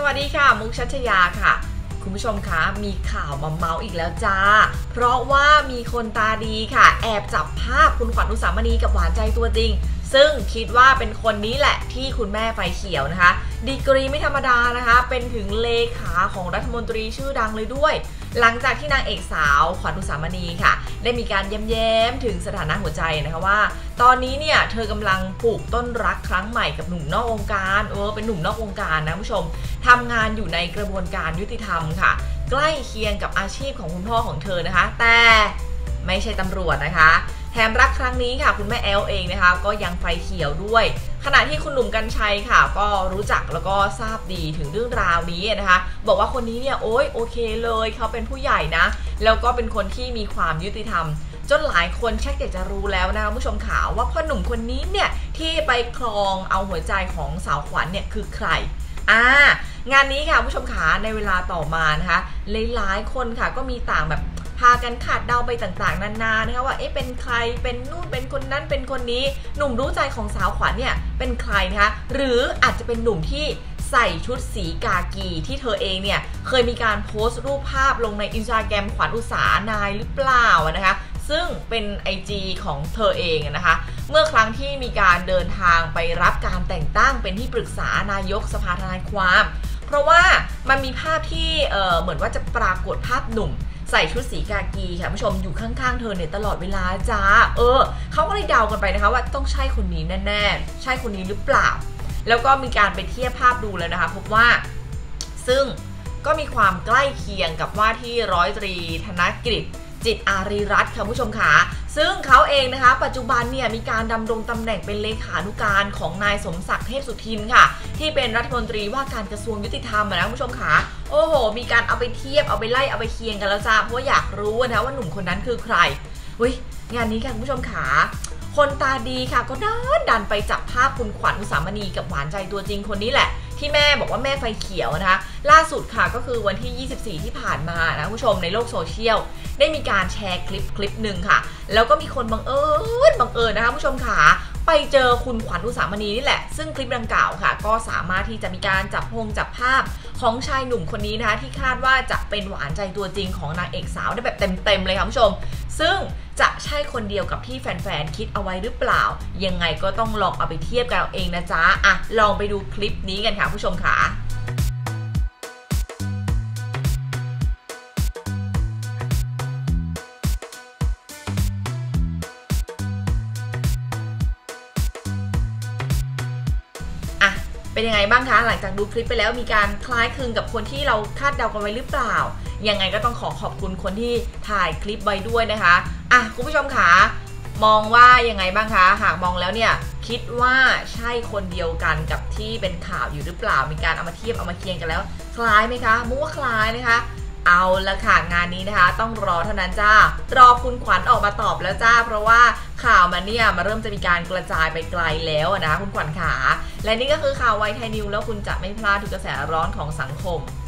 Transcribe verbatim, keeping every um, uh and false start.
วัสดีค่ะมุกชัชยาค่ะคุณผู้ชมคะมีข่าวมาเมาอีกแล้วจ้าเพราะว่ามีคนตาดีค่ะแอบจับภาพคุณขวัญอุสามณีกับหวานใจตัวจริงซึ่งคิดว่าเป็นคนนี้แหละที่คุณแม่ไฟเขียวนะคะดีกรีไม่ธรรมดานะคะเป็นถึงเลขาของรัฐมนตรีชื่อดังเลยด้วยหลังจากที่นางเอกสาวขวัญอุสามณีค่ะได้มีการย้ำแย้มถึงสถานะหัวใจนะคะว่าตอนนี้เนี่ยเธอกำลังปลูกต้นรักครั้งใหม่กับหนุ่มนอกวงการเออเป็นหนุ่มนอกวงการนะผู้ชมทำงานอยู่ในกระบวนการยุติธรรมค่ะใกล้เคียงกับอาชีพของคุณพ่อของเธอนะคะแต่ไม่ใช่ตำรวจนะคะแถมรักครั้งนี้ค่ะคุณแม่แอลเองนะคะก็ยังไฟเขียวด้วยขณะที่คุณหนุ่มกรรชัยค่ะก็รู้จักแล้วก็ทราบดีถึงเรื่องราวนี้นะคะบอกว่าคนนี้เนี่ยโอ๊ยโอเคเลยเขาเป็นผู้ใหญ่นะแล้วก็เป็นคนที่มีความยุติธรรมจนหลายคนชักอยากจะรู้แล้วนะคะผู้ชมข่าวว่าพ่อหนุ่มคนนี้เนี่ยที่ไปครองเอาหัวใจของสาวขวัญเนี่ยคือใครอ่างานนี้ค่ะผู้ชมขาในเวลาต่อมานะคะหลายๆคนค่ะก็มีต่างแบบพากันขาดเดาไปต่างๆนานานะคะว่าเอ๊ะเป็นใครเป็นนู่นเป็นคนนั้นเป็นคนนี้หนุ่มรู้ใจของสาวขวัญเนี่ยเป็นใครนะคะหรืออาจจะเป็นหนุ่มที่ใส่ชุดสีกากีที่เธอเองเนี่ยเคยมีการโพสต์รูปภาพลงในอินสตาแกรมขวัญอุสานายหรือเปล่านะคะซึ่งเป็น ไอ จี ของเธอเองนะคะเมื่อครั้งที่มีการเดินทางไปรับการแต่งตั้งเป็นที่ปรึกษานายกสภาทนายความเพราะว่ามันมีภาพที่เอ่อเหมือนว่าจะปรากฏภาพหนุ่มใส่ชุดสีกากีค่ะผู้ชมอยู่ข้างๆเธอเนี่ยตลอดเวลาจ้าเออเขาก็เลยเดากันไปนะคะว่าต้องใช่คนนี้แน่ๆใช่คนนี้หรือเปล่าแล้วก็มีการไปเทียบภาพดูแล้วนะคะพบว่าซึ่งก็มีความใกล้เคียงกับว่าที่ร้อยตรีธนกฤษจิตอารีรัตน์ค่ะผู้ชมค่ะซึ่งเขาเองนะคะปัจจุบันเนี่ยมีการดำรงตำแหน่งเป็นเลขานุการของนายสมศักดิ์เทพสุทินค่ะที่เป็นรัฐมนตรีว่าการกระทรวงยุติธรรมนะผู้ชมค่ะโอ้โหมีการเอาไปเทียบเอาไปไล่เอาไปเคียงกันแล้วจ้าเพราะว่าอยากรู้นะว่าหนุ่มคนนั้นคือใครเฮ้ยงานนี้ค่ะผู้ชมค่ะคนตาดีค่ะก็ดันดันไปจับภาพคุณขวัญอุสามณีกับหวานใจตัวจริงคนนี้แหละที่แม่บอกว่าแม่ไฟเขียวนะคะล่าสุดค่ะก็คือวันที่ยี่สิบสี่ที่ผ่านมานะผู้ชมในโลกโซเชียลได้มีการแชร์คลิปคลิปหนึ่งค่ะแล้วก็มีคนบังเอิญบังเอิญนะคะผู้ชมค่ะไปเจอคุณขวัญอุสามณีนี่แหละซึ่งคลิปดังกล่าวค่ะก็สามารถที่จะมีการจับพงจับภาพของชายหนุ่มคนนี้นะคะที่คาดว่าจะเป็นหวานใจตัวจริงของนางเอกสาวได้แบบเต็มๆเลยค่ะผู้ชมซึ่งจะใช่คนเดียวกับที่แฟนๆคิดเอาไว้หรือเปล่ายังไงก็ต้องลองเอาไปเทียบกันเอาเองนะจ๊ะอ่ะลองไปดูคลิปนี้กันค่ะผู้ชมค่ะเป็นยังไงบ้างคะหลังจากดูคลิปไปแล้วมีการคล้ายคลึงกับคนที่เราคาดเดากันไว้หรือเปล่ายังไงก็ต้องขอขอบคุณคนที่ถ่ายคลิปไว้ด้วยนะคะอ่ะคุณผู้ชมคะมองว่ายังไงบ้างคะหากมองแล้วเนี่ยคิดว่าใช่คนเดียวกันกับที่เป็นข่าวอยู่หรือเปล่ามีการเอามาเทียบเอามาเคียงกันแล้วคล้ายไหมคะมุกว่าคล้ายนะคะเอาละค่ะงานนี้นะคะต้องรอเท่านั้นจ้ารอคุณขวัญออกมาตอบแล้วจ้าเพราะว่าข่าวมันเนี่ยมาเริ่มจะมีการกระจายไปไกลแล้วนะคะคุณขวัญขาและนี่ก็คือข่าวไวไทยนิวแล้วคุณจะไม่พลาดทุกกระแสร้อนของสังคม